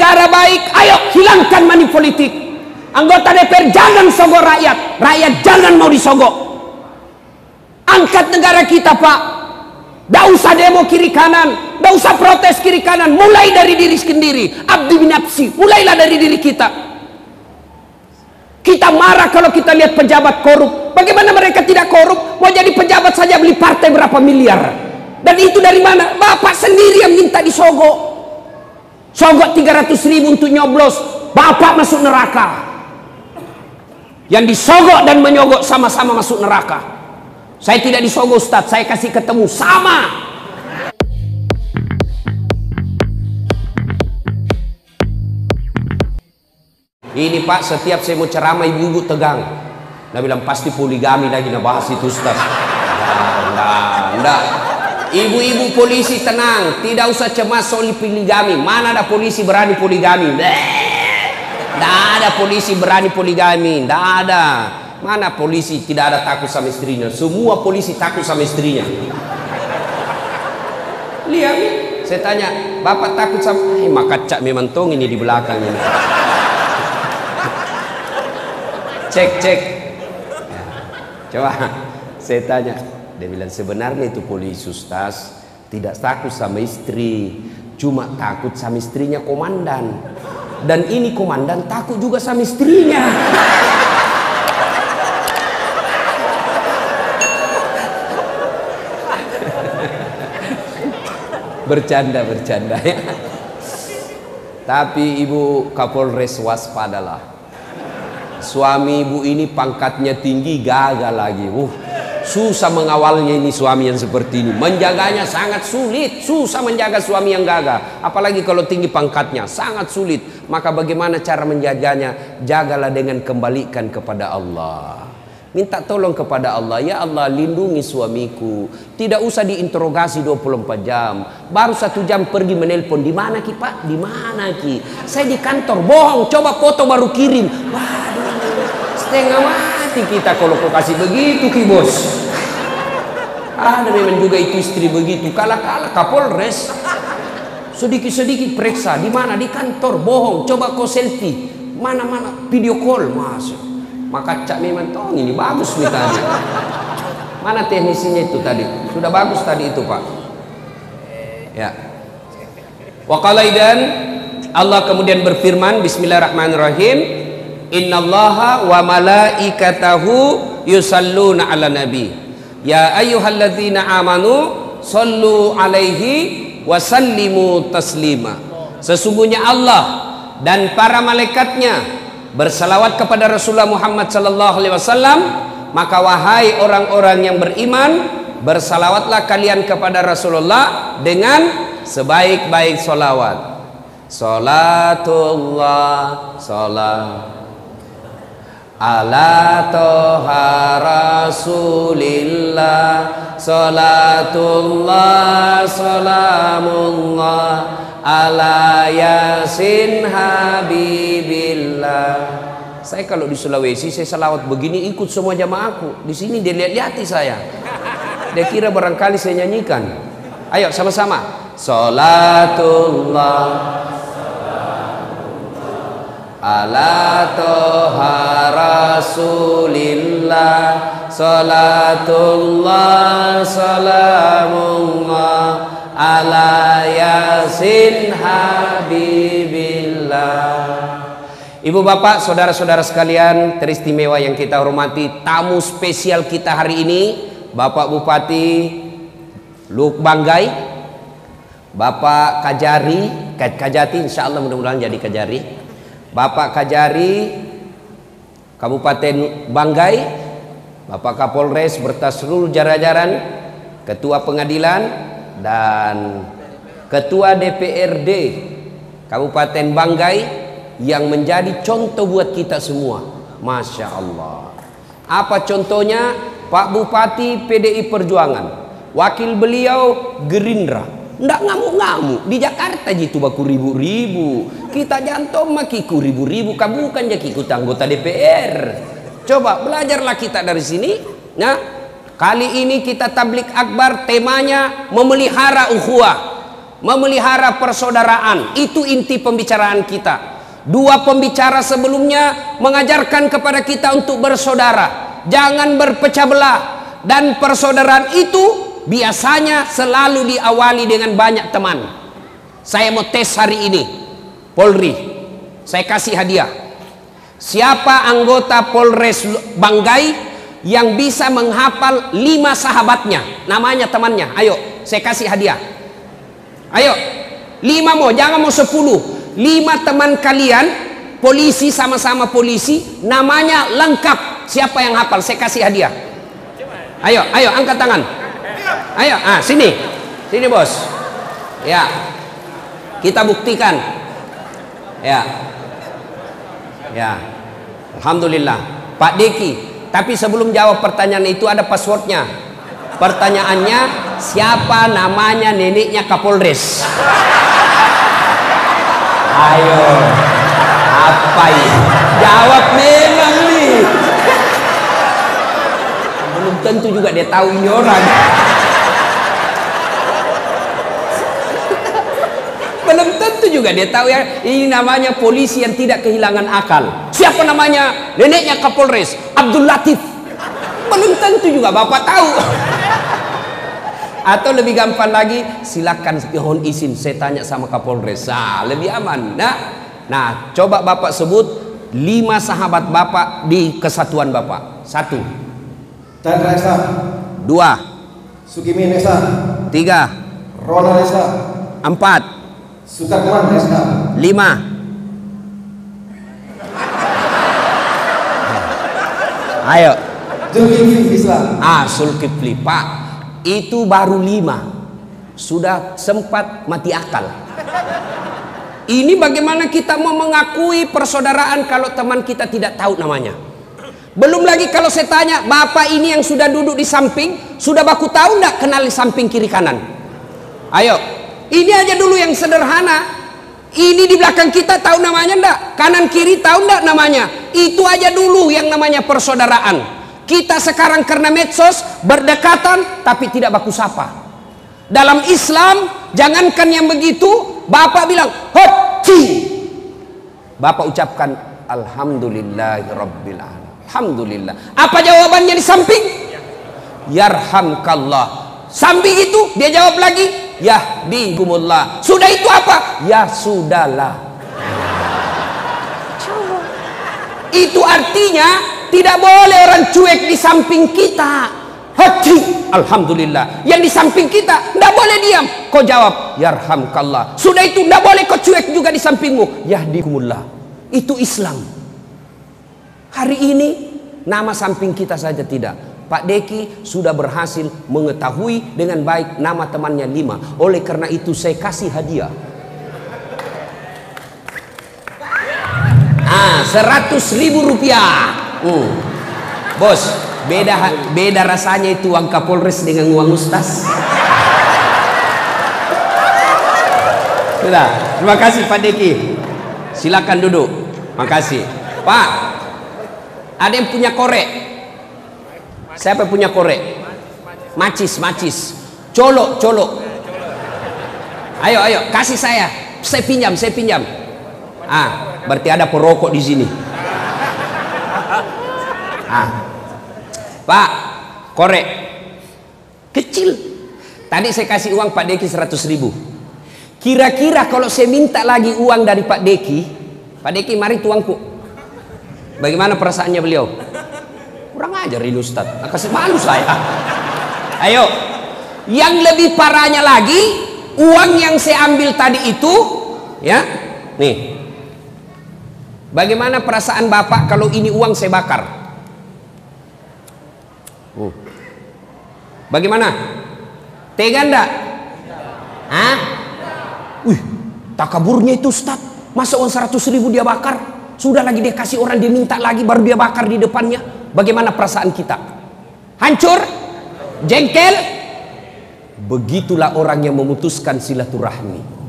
negara baik, ayo hilangkan money politik. Anggota DPR jangan sogok rakyat, rakyat jangan mau disogok. Angkat negara kita, Pak. Tidak usah demo kiri kanan, tidak usah protes kiri kanan. Mulai dari diri sendiri. Abdi binafsi, mulailah dari diri kita. Kita marah kalau kita lihat pejabat korup. Bagaimana mereka tidak korup? Mau jadi pejabat saja beli partai berapa miliar. Dan itu dari mana? Bapak sendiri yang minta disogok. Sogok 300.000 untuk nyoblos, Bapak masuk neraka. Yang disogok dan menyogok sama-sama masuk neraka. Saya tidak disogok, Ustadz, saya kasih ketemu sama. Ini Pak, setiap saya mau ceramah ibu-ibu tegang. Nah bilang pasti poligami lagi bahas itu, Ustadz. Enggak. Ibu-ibu polisi tenang, tidak usah cemas soal poligami. Mana ada polisi berani poligami? Tidak ada polisi berani poligami, tidak ada. Mana polisi tidak ada takut sama istrinya? Semua polisi takut sama istrinya. Lihat, saya tanya, Bapak takut sama? Maka cak memang tong ini di belakang ini. Cek. Ya. Coba saya tanya, dia bilang sebenarnya itu polisi, Ustaz, tidak takut sama istri, cuma takut sama istrinya komandan. Dan ini komandan takut juga sama istrinya. Bercanda ya. Tapi Ibu Kapolres waspadalah. Suami ibu ini pangkatnya tinggi, gagal lagi. Susah mengawalnya ini suami yang seperti ini. Menjaganya sangat sulit. Susah menjaga suami yang gagah. Apalagi kalau tinggi pangkatnya, sangat sulit. Maka bagaimana cara menjaganya? Jagalah dengan kembalikan kepada Allah. Minta tolong kepada Allah. Ya Allah, lindungi suamiku. Tidak usah diinterogasi 24 jam. Baru 1 jam pergi menelpon. Di mana Ki, Pak? Di mana Ki? Saya di kantor. Bohong. Coba foto baru kirim. Waduh, setengah mati kita kalau kau kasih begitu Ki Bos. Ada memang juga itu istri begitu. Kalah-kalah Kapolres. Sedikit-sedikit periksa. Di mana? Di kantor. Bohong. Coba kau selfie. Mana-mana video call. Masuk. Maka cak memang tong ini bagus nih tadi. Mana teknisinya itu tadi? Sudah bagus tadi itu, Pak. Ya. Wa qala idan, Allah kemudian berfirman, bismillahirrahmanirrahim, innallaha wa malaikatahu yusalluna ala nabi. Ya ayyuhalladzina amanu sallu alaihi wa sallimu taslima. Sesungguhnya Allah dan para malaikatnya bersalawat kepada Rasulullah Muhammad sallallahu alaihi wasallam, maka wahai orang-orang yang beriman, bersalawatlah kalian kepada Rasulullah dengan sebaik-baik salawat. Salatullah salam ala toha rasulillah, salatullah salamullah ala yasin habibillah. Saya kalau di Sulawesi saya salawat begini ikut semua jamaahku. Di sini dia lihat-lihati saya. Dia kira barangkali saya nyanyikan. Ayo sama-sama. Salatullah ala toha rasulillah, salatullah salamullah ala yasin habibillah. Ibu bapak saudara-saudara sekalian teristimewa yang kita hormati, tamu spesial kita hari ini Bapak Bupati Luk Banggai, Bapak Kajati, insya Allah mudah-mudahan jadi Kajari, Bapak Kajari Kabupaten Banggai, Bapak Kapolres berta seluruh jajaran, Ketua Pengadilan dan Ketua DPRD Kabupaten Banggai yang menjadi contoh buat kita semua. Masya Allah. Apa contohnya? Pak Bupati PDI Perjuangan, wakil beliau Gerindra, ndak ngamuk-ngamuk. Di Jakarta gitu baku ribu-ribu, kita jantung makiku ribu-ribu, bukan jadi ikut anggota DPR. Coba belajarlah kita dari sini. Nah, kali ini kita tablik akbar, temanya memelihara ukhuwah. memelihara persaudaraan. Itu inti pembicaraan kita. Dua pembicara sebelumnya mengajarkan kepada kita untuk bersaudara, jangan berpecah belah. Dan persaudaraan itu biasanya selalu diawali dengan banyak teman. Saya mau tes hari ini, Polri, saya kasih hadiah. Siapa anggota Polres Banggai yang bisa menghafal 5 sahabatnya, namanya temannya? Ayo, saya kasih hadiah. Ayo, 5 mau, jangan mau 10. 5 teman kalian, polisi, sama-sama polisi, namanya lengkap. Siapa yang hafal? Saya kasih hadiah. Ayo, ayo, angkat tangan. Ayo, sini, sini bos. Ya, kita buktikan. Ya, ya, alhamdulillah. Pak Deki. Tapi sebelum jawab pertanyaan itu ada passwordnya. Pertanyaannya, siapa namanya neneknya Kapolres? Ayo, apa ini? Jawab memang nih. Belum tentu juga dia tahu ini orang. Belum tentu juga dia tahu ya. Ini namanya polisi yang tidak kehilangan akal. Siapa namanya? Neneknya Kapolres, Abdul Latif. Belum tentu juga Bapak tahu. Atau lebih gampang lagi, silakan mohon izin saya tanya sama Kapolres. Lebih aman. Nah, coba Bapak sebut 5 sahabat Bapak di kesatuan Bapak. 1 Chandra Esa, 2 Sukimin Esa, 3 Ronald Esa, 4 Sutakman Esa, 5 ayo Zulkifli Islam. Zulkifli. Pak, itu baru 5, sudah sempat mati akal. Ini bagaimana kita mau mengakui persaudaraan kalau teman kita tidak tahu namanya? Belum lagi kalau saya tanya, Bapak ini yang sudah duduk di samping, sudah baku tahu enggak kenal di samping kiri kanan? Ayo, ini aja dulu yang sederhana. Ini di belakang kita tahu namanya enggak? Kanan kiri tahu enggak namanya? Itu aja dulu yang namanya persaudaraan. Kita sekarang karena medsos berdekatan tapi tidak baku sapa. Dalam Islam jangankan yang begitu, Bapak bilang hoci, Bapak ucapkan alhamdulillahirabbil alamin. Alhamdulillah. Apa jawabannya di samping? Yarhamkallah. Samping itu dia jawab lagi yahdikumullah. Sudah itu apa? Ya sudahlah. Itu artinya tidak boleh orang cuek di samping kita. Hati, alhamdulillah. Yang di samping kita tidak boleh diam. Kau jawab yarhamkallah. Sudah itu tidak boleh kau cuek juga di sampingmu. Yahdikumullah. Itu Islam. Hari ini nama samping kita saja tidak. Pak Deki sudah berhasil mengetahui dengan baik nama temannya 5. Oleh karena itu saya kasih hadiah. 100.000 rupiah. Bos, beda rasanya itu uang Kapolres dengan uang Ustaz. Sudah, terima kasih Pak Deki. Silakan duduk. Makasih. Pak, ada yang punya korek? Siapa punya korek? Macis. Colok. Ayo, kasih saya. Saya pinjam. Berarti ada perokok di sini. Pak, korek kecil. Tadi saya kasih uang Pak Deki 100.000. Kira-kira kalau saya minta lagi uang dari Pak Deki, mari tuangku. Bagaimana perasaannya beliau? Kurang ajar ini Ustaz, kasih malu saya. Ayo, yang lebih parahnya lagi, uang yang saya ambil tadi itu, ya, nih. Bagaimana perasaan Bapak kalau ini uang saya bakar? Bagaimana? Tega enggak? Takaburnya itu Ustaz. Masa uang 100.000 dia bakar? Sudah lagi dia kasih orang, dia minta lagi, baru dia bakar di depannya. Bagaimana perasaan kita? Hancur? Jengkel? Begitulah orang yang memutuskan silaturahmi.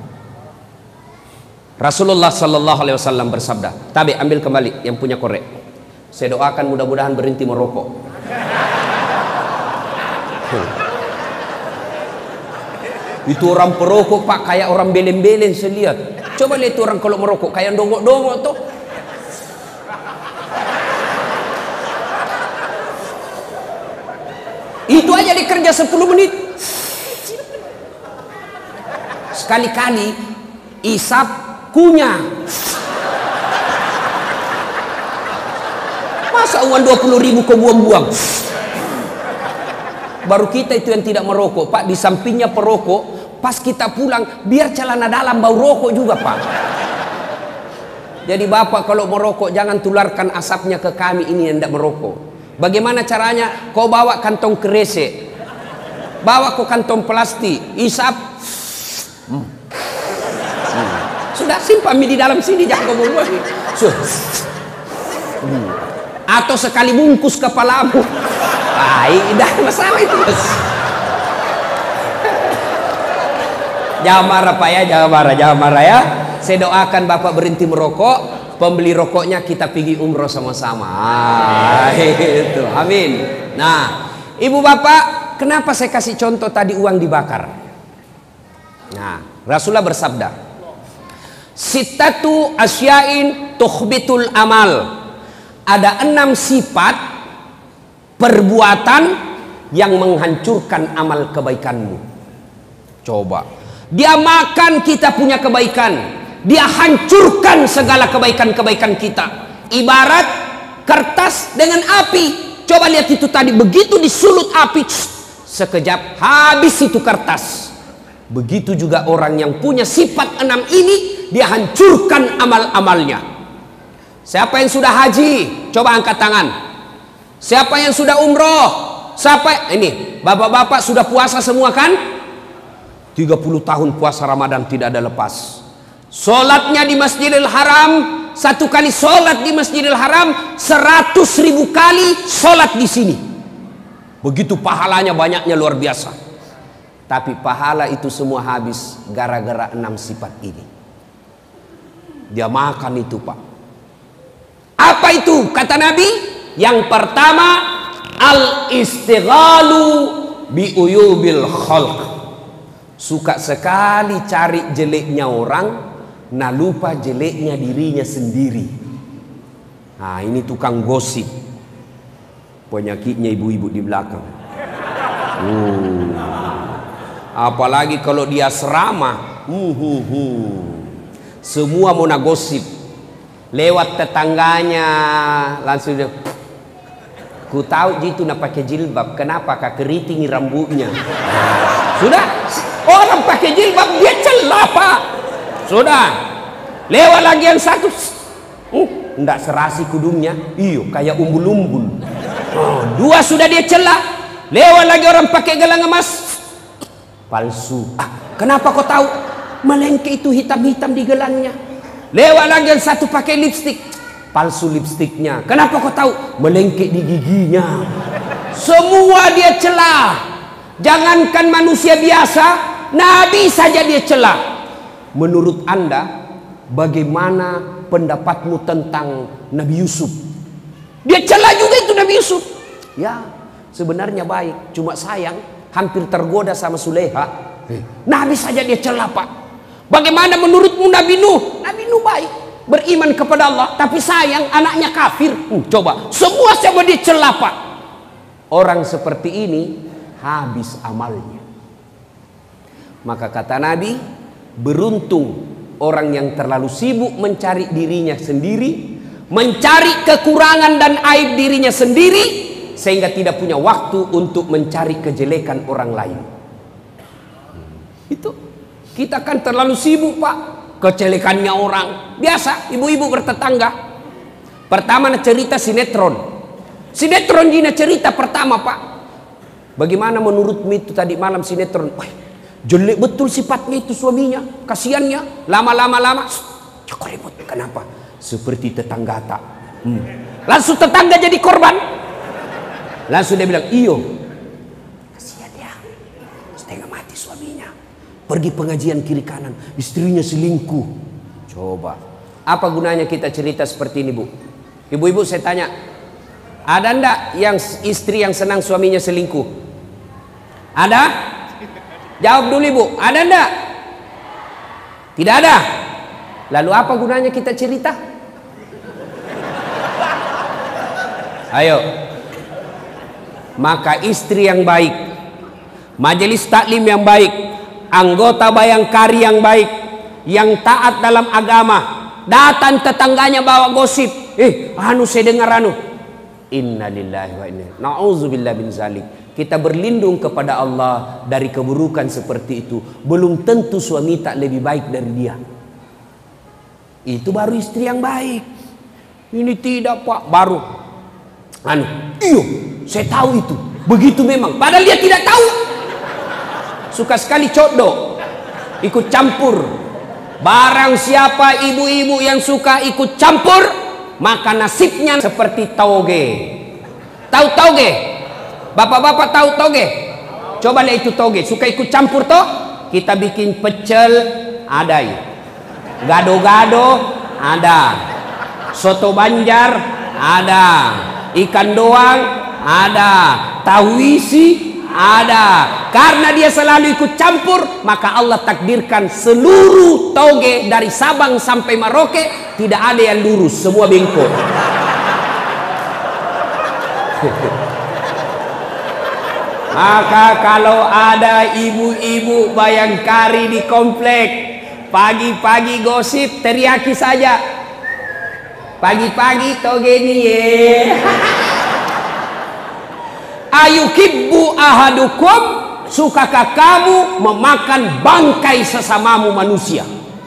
Rasulullah Sallallahu Alaihi Wasallam bersabda, Tabi ambil kembali yang punya korek. Saya doakan mudah-mudahan berhenti merokok. Itu orang perokok Pak, kayak orang belen-belen saya lihat. Coba lihat orang kalau merokok kayak dongok-dongok tuh. Itu aja dikerja 10 menit. Sekali-kali isap kunyah. Masa uang 20.000 kau buang-buang? Baru kita itu yang tidak merokok Pak, di sampingnya perokok. Pas kita pulang biar celana dalam bau rokok juga Pak. Jadi Bapak kalau merokok jangan tularkan asapnya ke kami ini yang tidak merokok. Bagaimana caranya? Kau bawa kantong kresek, bawa ke kantong plastik, isap, sudah simpan di dalam sini, jangan kau buang. Atau sekali bungkus kepalamu. Tidak masalah itu Mas. Jangan marah Pak ya, jangan marah ya. Saya doakan Bapak berhenti merokok, pembeli rokoknya kita pergi umroh sama-sama. Itu, amin. Nah, Ibu Bapak, kenapa saya kasih contoh tadi uang dibakar? Nah, Rasulullah bersabda, sittatu asyain tukhbitul amal. Ada 6 sifat perbuatan yang menghancurkan amal kebaikanmu. Coba, dia makan kita punya kebaikan, dia hancurkan segala kebaikan-kebaikan kita. Ibarat kertas dengan api. Coba lihat itu tadi, begitu disulut api, sekejap habis itu kertas. Begitu juga orang yang punya sifat 6 ini, dia hancurkan amal-amalnya. Siapa yang sudah haji? Coba angkat tangan. Siapa yang sudah umroh? Siapa? Ini, bapak-bapak sudah puasa semua kan? 30 tahun puasa Ramadan tidak ada lepas. Sholatnya di Masjidil Haram, 1 kali sholat di Masjidil Haram, 100.000 kali sholat di sini. Begitu pahalanya, banyaknya luar biasa. Tapi pahala itu semua habis gara-gara 6 sifat ini. Dia makan itu Pak. Apa itu? Kata Nabi, yang pertama al-istighalu bi uyubil khalq. Suka sekali cari jeleknya orang, nah lupa jeleknya dirinya sendiri. Nah, ini tukang gosip. Penyakitnya ibu-ibu di belakang. Apalagi kalau dia asrama, semua mau gosip. Lewat tetangganya langsung dia, ku tahu gitu nak pakai jilbab, kenapa kak keriting rambutnya? Sudah, orang pakai jilbab dia celah Pak. Sudah, lewat lagi yang satu, ndak serasi kudungnya, iyo kayak umbul-umbul. 2 sudah dia celah, lewat lagi orang pakai gelang emas, palsu. Kenapa kau tahu? Melengke itu hitam-hitam di gelangnya. Lewat lagi yang satu pakai lipstik, palsu lipstiknya. Kenapa kau tahu? Melengkek di giginya. Semua dia celah. Jangankan manusia biasa, Nabi saja dia celah. Menurut Anda, bagaimana pendapatmu tentang Nabi Yusuf? Dia celah juga itu Nabi Yusuf. Ya, sebenarnya baik, cuma sayang hampir tergoda sama Suleha. Nabi saja dia celah Pak. Bagaimana menurutmu Nabi Nuh? Nabi Nuh baik, beriman kepada Allah, tapi sayang anaknya kafir. Coba, semua sama dia celah Pak. Orang seperti ini habis amalnya. Maka kata Nabi, beruntung orang yang terlalu sibuk mencari dirinya sendiri, mencari kekurangan dan aib dirinya sendiri, sehingga tidak punya waktu untuk mencari kejelekan orang lain. Itu kita kan terlalu sibuk Pak, kejelekannya orang. Biasa ibu-ibu bertetangga. Pertama cerita sinetron. Sinetron Gina cerita pertama Pak. Bagaimana menurutmu itu tadi malam sinetron? Wah, jelek betul sifatnya itu suaminya, kasihannya. Lama-lama cukup ribut. Kenapa? Seperti tetangga tak. Langsung tetangga jadi korban. Langsung dia bilang, iyo, kasihan ya, setengah mati suaminya. Pergi pengajian kiri kanan, istrinya selingkuh. Coba, apa gunanya kita cerita seperti ini Bu? Ibu-ibu saya tanya, ada ndak yang istri yang senang suaminya selingkuh? Ada? Jawab dulu ibu, ada enggak? Tidak ada. Lalu apa gunanya kita cerita? Ayo. Maka istri yang baik, majelis taklim yang baik, anggota Bayangkari yang baik, yang taat dalam agama, datang tetangganya bawa gosip, anu saya dengar anu. Innalillahi wa inna na'udzubillah bin zalik. Kita berlindung kepada Allah dari keburukan seperti itu. Belum tentu suami tak lebih baik dari dia. Itu baru istri yang baik. Ini tidak pak, baru iyo, saya tahu itu. Begitu memang. Padahal dia tidak tahu. Suka sekali codok, ikut campur. Barang siapa ibu-ibu yang suka ikut campur, maka nasibnya seperti tauge. Tahu tauge? Bapak-bapak tahu tauge? Coba lihat itu tauge. Suka ikut campur toh? Kita bikin pecel, ada ya. Gado-gado, ada. Soto Banjar, ada. Ikan doang, ada. Tahu isi, ada. Karena dia selalu ikut campur, maka Allah takdirkan seluruh tauge dari Sabang sampai Merauke tidak ada yang lurus, semua bengkok. Maka kalau ada ibu-ibu Bayangkari di komplek, pagi-pagi gosip, teriaki saja. Pagi-pagi toge ini ye. Ayukibbu ahadukum, sukakah kamu memakan bangkai sesamamu manusia?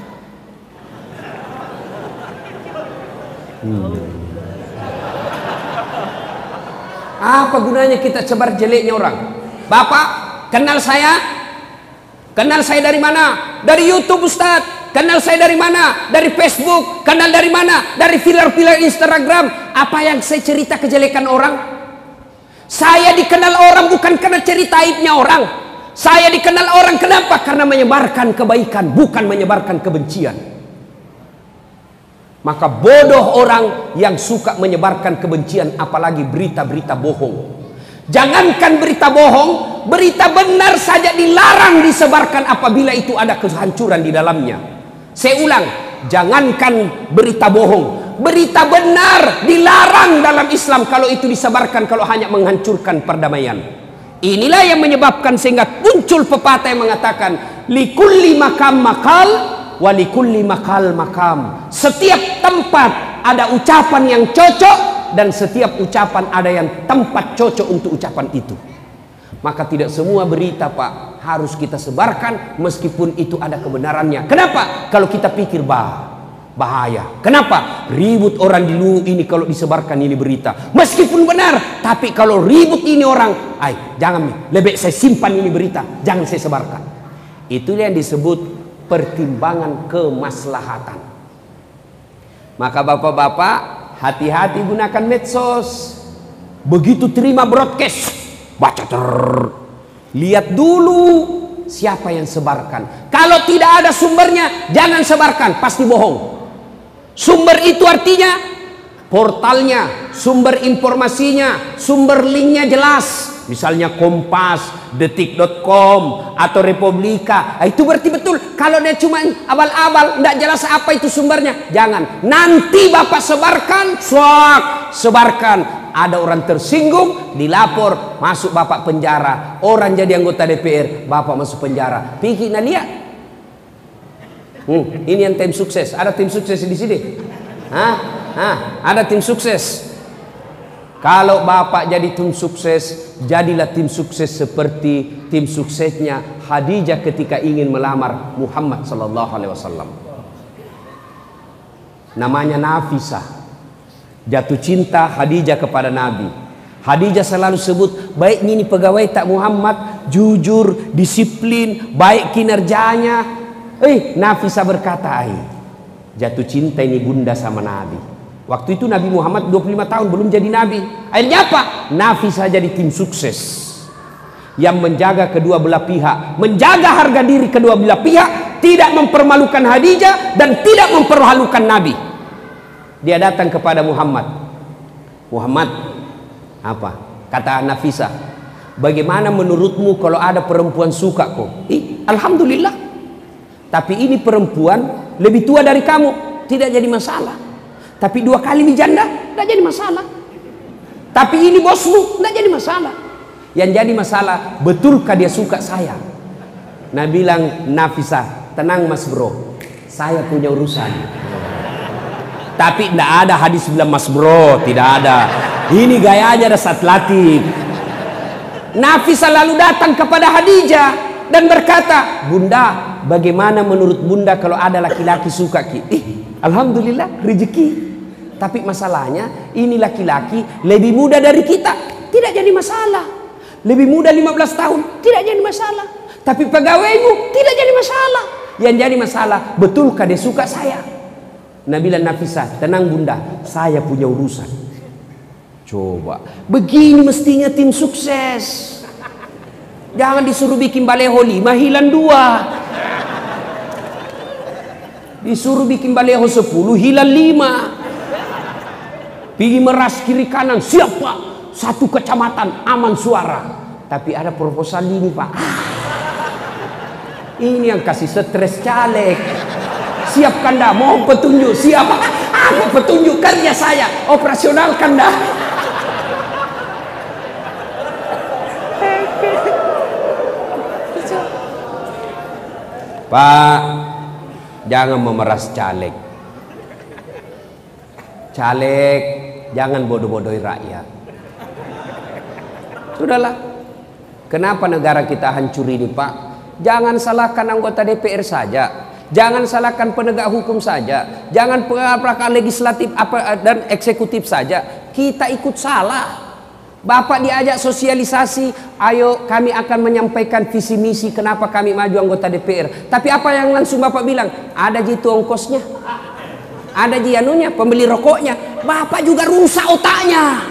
Apa gunanya kita sebar jeleknya orang? Bapak, kenal saya? Kenal saya dari mana? Dari YouTube Ustadz. Kenal saya dari mana? Dari Facebook. Kenal dari mana? Dari filer-filer Instagram. Apa yang saya cerita kejelekan orang? Saya dikenal orang bukan karena cerita aibnya orang. Saya dikenal orang kenapa? Karena menyebarkan kebaikan, bukan menyebarkan kebencian. Maka bodoh orang yang suka menyebarkan kebencian, apalagi berita-berita bohong. Jangankan berita bohong, berita benar saja dilarang disebarkan apabila itu ada kehancuran di dalamnya. Saya ulang, jangankan berita bohong, berita benar dilarang dalam Islam kalau itu disebarkan, kalau hanya menghancurkan perdamaian. Inilah yang menyebabkan sehingga muncul pepatah yang mengatakan likulli makam makal walikulli makal makam. Setiap tempat ada ucapan yang cocok dan setiap ucapan ada yang tempat cocok untuk ucapan itu. Maka tidak semua berita pak harus kita sebarkan meskipun itu ada kebenarannya. Kenapa? Kalau kita pikir bahaya. Kenapa? Ribut orang dulu ini kalau disebarkan ini berita. Meskipun benar, tapi kalau ribut ini orang, jangan, lebih saya simpan ini berita, jangan saya sebarkan. Itulah yang disebut pertimbangan kemaslahatan. Maka bapak-bapak hati-hati gunakan medsos. Begitu terima broadcast, baca lihat dulu siapa yang sebarkan. Kalau tidak ada sumbernya, jangan sebarkan, pasti bohong. Sumber itu artinya portalnya, sumber informasinya, sumber linknya jelas. Misalnya Kompas, Detik.com atau Republika, itu berarti betul. Kalau dia cuma abal-abal, tidak jelas apa itu sumbernya, jangan. Nanti bapak sebarkan, sebarkan. Ada orang tersinggung, dilapor, masuk bapak penjara. Orang jadi anggota DPR, bapak masuk penjara. Pikir lihat. Ini yang tim sukses. Ada tim sukses di sini. Ada tim sukses. Kalau bapak jadi tim sukses, jadilah tim sukses seperti tim suksesnya Khadijah ketika ingin melamar Muhammad sallallahu alaihi wasallam. Namanya Nafisah. Jatuh cinta Khadijah kepada Nabi. Khadijah selalu sebut, baik ini pegawai tak Muhammad, jujur, disiplin, baik kinerjanya. Nafisah berkata, jatuh cinta ini bunda sama Nabi. Waktu itu Nabi Muhammad 25 tahun belum jadi Nabi. Akhirnya apa? Nafisah jadi tim sukses yang menjaga kedua belah pihak, menjaga harga diri kedua belah pihak, tidak mempermalukan Khadijah dan tidak mempermalukan Nabi. Dia datang kepada Muhammad. Muhammad, apa? Kata Nafisah, Bagaimana menurutmu kalau ada perempuan suka kok? Alhamdulillah. Tapi ini perempuan lebih tua dari kamu, tidak jadi masalah. Tapi 2 kali janda, tidak jadi masalah. Tapi ini bosmu, tidak jadi masalah. Yang jadi masalah, betulkah dia suka saya? Nah bilang Nafisa, tenang mas bro, saya punya urusan. Tapi tidak ada hadis bilang mas bro, tidak ada. Ini gayanya dasar latif. Nafisa lalu datang kepada Khadijah dan berkata, Bunda, bagaimana menurut Bunda kalau ada laki-laki suka ki? Alhamdulillah rezeki. Tapi masalahnya ini laki-laki lebih muda dari kita, tidak jadi masalah. Lebih muda 15 tahun, tidak jadi masalah. Tapi pegawaimu tidak jadi masalah. Yang jadi masalah, betulkah dia suka saya? Nabila Nafisa, tenang Bunda, saya punya urusan. Coba, begini mestinya tim sukses. Jangan disuruh bikin baleho 5, hilang 2. Disuruh bikin baleho 10, hilang 5. Pergi meras kiri kanan, siapa? 1 kecamatan, aman suara. Tapi ada proposal ini Pak. Ini yang kasih stres caleg. Siapkan dah, mohon petunjuk. Siapa? Apa petunjuk kerja saya? Operasionalkan dah. Pak, jangan memeras caleg. Caleg, jangan bodoh-bodohi rakyat. Sudahlah. Kenapa negara kita hancur ini Pak? Jangan salahkan anggota DPR saja. Jangan salahkan penegak hukum saja. Jangan perangkat legislatif dan eksekutif saja. Kita ikut salah. Bapak diajak sosialisasi, ayo kami akan menyampaikan visi misi kenapa kami maju anggota DPR. Tapi apa yang langsung Bapak bilang? Ada jitu ongkosnya, ada jianunya, pembeli rokoknya. Bapak juga rusak otaknya.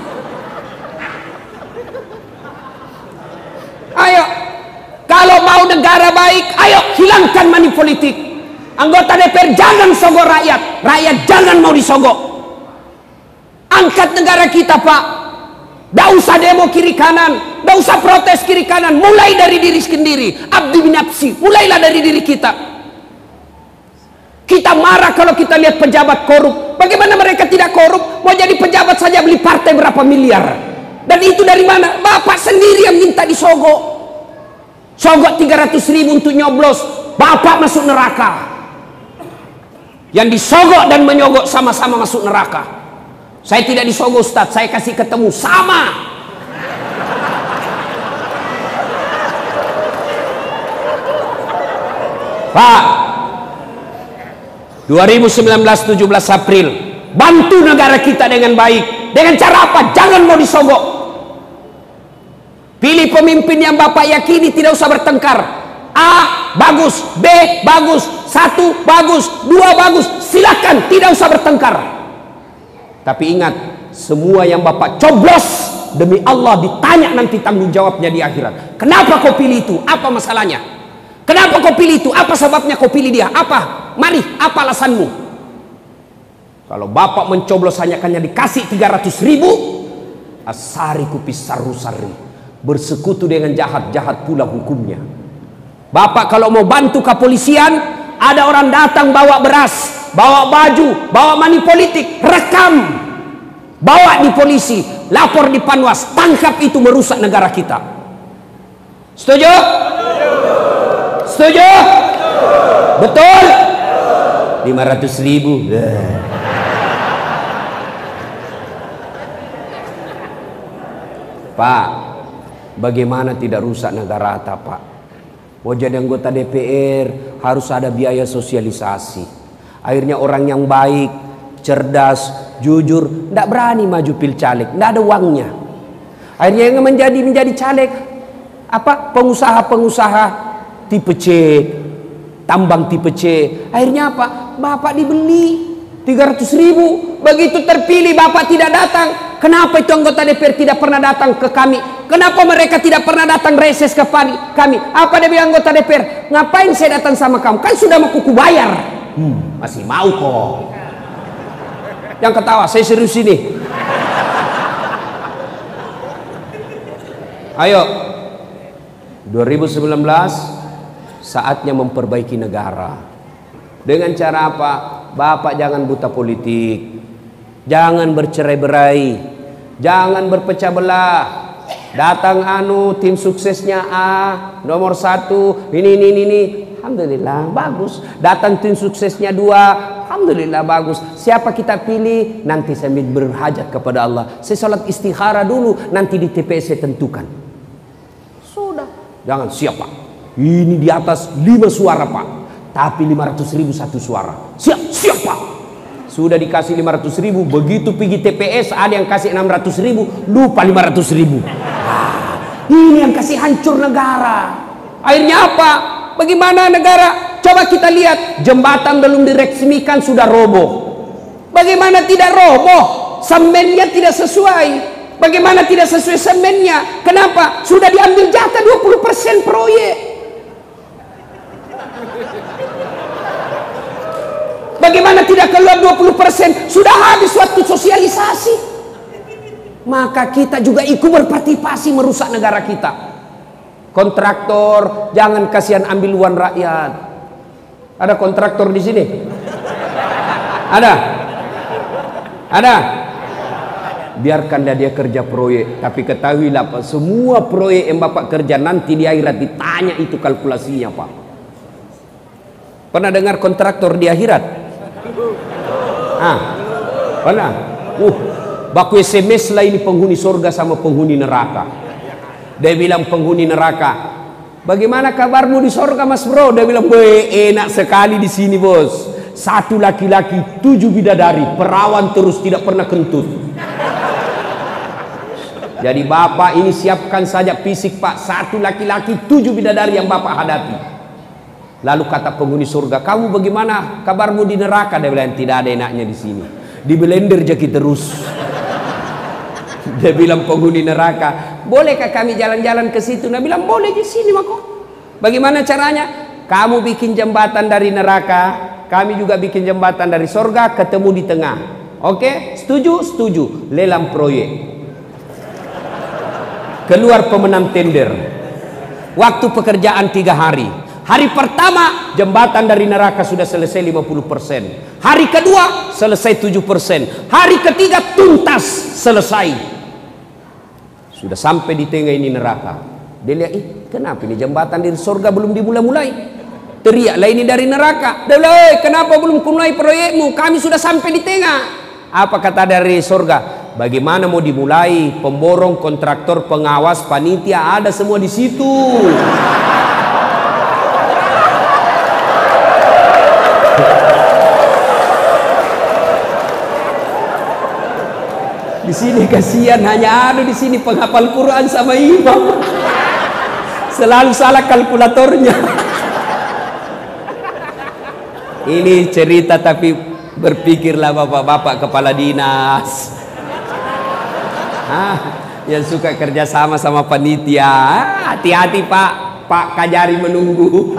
Ayo, kalau mau negara baik, ayo hilangkan money politik. Anggota DPR jangan sogok rakyat, rakyat jangan mau disogok. Angkat negara kita Pak. Tidak usah demo kiri kanan, tidak usah protes kiri kanan. Mulai dari diri sendiri. Abdi binafsi, mulailah dari diri kita. Kita marah kalau kita lihat pejabat korup. Bagaimana mereka tidak korup? Mau jadi pejabat saja beli partai berapa miliar. Dan itu dari mana? Bapak sendiri yang minta disogok. Sogok 300.000 untuk nyoblos, Bapak masuk neraka. Yang disogok dan menyogok sama-sama masuk neraka. Saya tidak disogok Ustadz, saya kasih ketemu sama. Pak, 2019 17 April, bantu negara kita dengan baik. Dengan cara apa? Jangan mau disogok. Pilih pemimpin yang Bapak yakini tidak usah bertengkar. A bagus, B bagus, 1 bagus, 2 bagus, silakan, tidak usah bertengkar. Tapi ingat, semua yang Bapak coblos demi Allah ditanya nanti tanggung jawabnya di akhirat. Kenapa kau pilih itu? Apa masalahnya? Kenapa kau pilih itu? Apa sebabnya kau pilih dia? Apa? Mari, apa alasanmu? Kalau Bapak mencoblos hanya dikasih 300.000, asari kupis saru-sari, bersekutu dengan jahat-jahat pula hukumnya. Bapak kalau mau bantu kepolisian, ada orang datang bawa beras, bawa baju, bawa money politik, rekam, bawa di polisi, lapor di Panwas, tangkap itu merusak negara kita. Setuju? Setuju? Betul? 500.000. Pak, bagaimana tidak rusak negara kita Pak? Mau jadi anggota DPR harus ada biaya sosialisasi. Akhirnya orang yang baik, cerdas, jujur, tidak berani maju pil caleg, tidak ada uangnya. Akhirnya yang menjadi caleg, apa? Pengusaha-pengusaha tipe C, tambang tipe C. Akhirnya apa? Bapak dibeli 300.000. Begitu terpilih Bapak tidak datang. Kenapa itu anggota DPR tidak pernah datang ke kami? Kenapa mereka tidak pernah datang reses ke kami? Apa dia bilang anggota DPR? Ngapain saya datang sama kamu? Kan sudah mau kuku bayar. Masih mau kok. Yang ketawa, saya serius ini. Ayo, 2019 saatnya memperbaiki negara. Dengan cara apa? Bapak jangan buta politik, jangan bercerai-berai, jangan berpecah belah. Datang tim suksesnya A nomor 1 ini. Alhamdulillah bagus. Datang tim suksesnya 2, alhamdulillah bagus. Siapa kita pilih nanti sambil berhajat kepada Allah. Saya sholat istikharah dulu, nanti di TPS saya tentukan. Sudah. Jangan siapa. Ini di atas 5 suara Pak, tapi 500.000 satu suara. Siap Pak. Sudah dikasih 500.000, begitu pergi TPS ada yang kasih 600.000, lupa 500.000. Ini yang kasih hancur negara. Akhirnya apa? Bagaimana negara? Coba kita lihat, jembatan belum diresmikan sudah roboh. Bagaimana tidak roboh? Semennya tidak sesuai. Bagaimana tidak sesuai semennya? Kenapa? Sudah diambil jatah 20% proyek. Bagaimana tidak keluar 20%? Sudah habis waktu sosialisasi. Maka kita juga ikut berpartisipasi merusak negara kita. Kontraktor jangan kasihan ambil uang rakyat. Ada kontraktor di sini? Ada? Biarkan dia kerja proyek, tapi ketahuilah Pak, semua proyek yang Bapak kerja nanti di akhirat ditanya itu kalkulasinya Pak. Pernah dengar kontraktor di akhirat? Pernah? Baku SMS lah ini penghuni surga sama penghuni neraka. Dia bilang penghuni neraka, bagaimana kabarmu di surga Mas Bro? Dia bilang, enak sekali di sini bos. 1 laki-laki 7 bidadari, perawan terus tidak pernah kentut. Jadi Bapak ini siapkan saja fisik Pak, 1 laki-laki 7 bidadari yang Bapak hadapi. Lalu kata penghuni surga, kamu bagaimana kabarmu di neraka? Dia bilang, tidak ada enaknya di sini, di blender jaki terus. Dia bilang penghuni neraka, bolehkah kami jalan-jalan ke situ? Dia bilang, boleh di sini Mako. Bagaimana caranya? Kamu bikin jembatan dari neraka, kami juga bikin jembatan dari surga, ketemu di tengah. Oke? Setuju? Lelang proyek. Keluar pemenang tender. Waktu pekerjaan 3 hari. Hari pertama jembatan dari neraka sudah selesai 50%. Hari kedua selesai 7%. Hari ketiga tuntas selesai. Sudah sampai di tengah ini neraka. Dia lihat, kenapa ini jembatan dari surga belum dimulai-mulai? Teriaklah ini dari neraka. Dia bilang, kenapa belum mulai proyekmu? Kami sudah sampai di tengah. Apa kata dari surga? Bagaimana mau dimulai? Pemborong, kontraktor, pengawas, panitia ada semua di situ. Di sini kasihan, hanya ada di sini penghafal Quran sama imam. Selalu salah kalkulatornya. Ini cerita tapi berpikirlah bapak-bapak kepala dinas. Yang suka kerja sama panitia. Hati-hati Pak Kajari menunggu.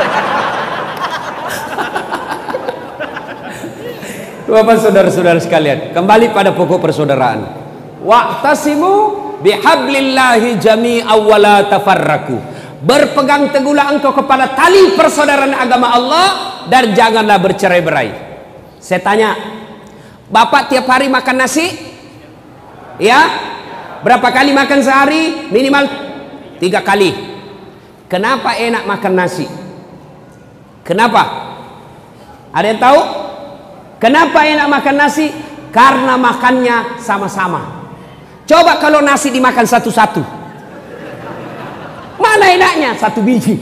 Bapak saudara-saudara sekalian, kembali pada pokok persaudaraan. Wa'tasimu bihablillahi jami'an wa la tafarraqu. Berpegang teguhlah engkau kepada tali persaudaraan agama Allah dan janganlah bercerai-berai. Saya tanya, Bapak tiap hari makan nasi? Ya? Berapa kali makan sehari? Minimal 3 kali. Kenapa enak makan nasi? Kenapa? Ada yang tahu? Kenapa enak makan nasi? Karena makannya sama-sama. Coba kalau nasi dimakan satu-satu, mana enaknya? 1 biji.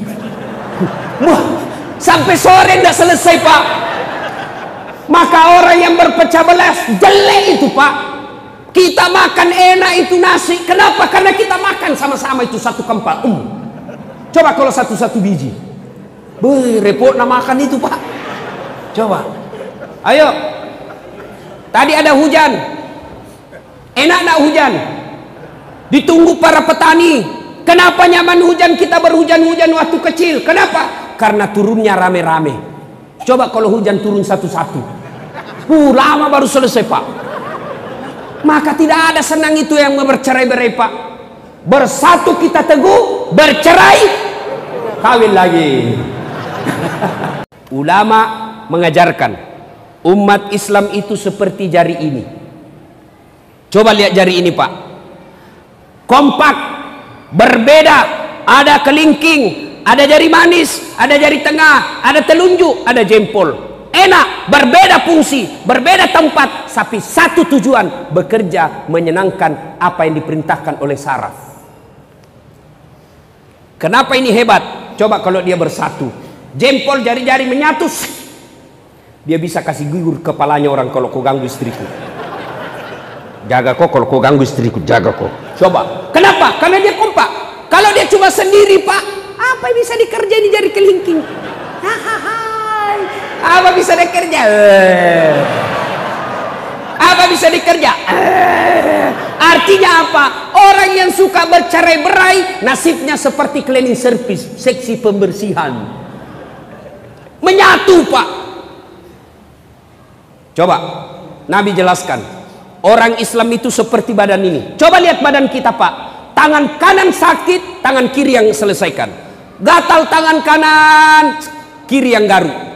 Sampai sore tidak selesai Pak. Maka orang yang berpecah belah jelek itu Pak. Kita makan enak itu nasi. Kenapa? Karena kita makan sama-sama itu 1 kempal. Coba kalau satu-satu biji, repot nak makan itu Pak. Coba. Ayo, tadi ada hujan, enak nak hujan? Ditunggu para petani. Kenapa nyaman hujan? Kita berhujan-hujan waktu kecil. Kenapa? Karena turunnya rame-rame. Coba kalau hujan turun satu-satu, lama baru selesai Pak. Maka tidak ada senang itu yang bercerai-berai Pak. Bersatu kita teguh, bercerai kawin lagi. Ulama mengajarkan umat Islam itu seperti jari ini. Coba lihat jari ini, Pak. Kompak, berbeda, ada kelingking, ada jari manis, ada jari tengah, ada telunjuk, ada jempol. Enak, berbeda fungsi, berbeda tempat, tapi satu tujuan, bekerja menyenangkan apa yang diperintahkan oleh saraf. Kenapa ini hebat? Coba kalau dia bersatu, jempol jari-jari menyatu, dia bisa kasih gugur kepalanya orang kalau kau ganggu istriku. Jaga kok kalau kau ganggu istriku, jaga kok. Coba, kenapa? Karena dia kompak. Kalau dia cuma sendiri, Pak, apa yang bisa dikerjain di jari kelingking? Apa bisa dikerja? Apa bisa dikerja? Artinya apa? Orang yang suka bercerai-berai nasibnya seperti cleaning service, seksi pembersihan. Menyatu, Pak. Coba Nabi jelaskan, orang Islam itu seperti badan ini. Coba lihat badan kita, Pak. Tangan kanan sakit, tangan kiri yang selesaikan. Gatal tangan kanan, kiri yang garuk.